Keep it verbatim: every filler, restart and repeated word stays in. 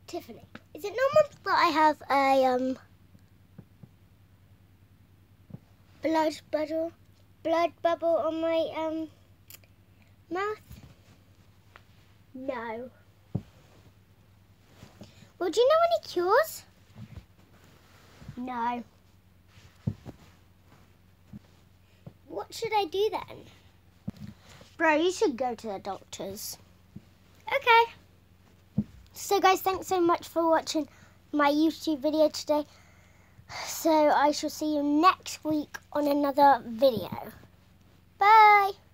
Tiffany, is it normal that I have a um blood bubble, blood bubble on my um mouth? No. Well, do you know any cures? No. What should I do then? Bro, you should go to the doctors. Okay. So guys, thanks so much for watching my YouTube video today. So I shall see you next week on another video. Bye.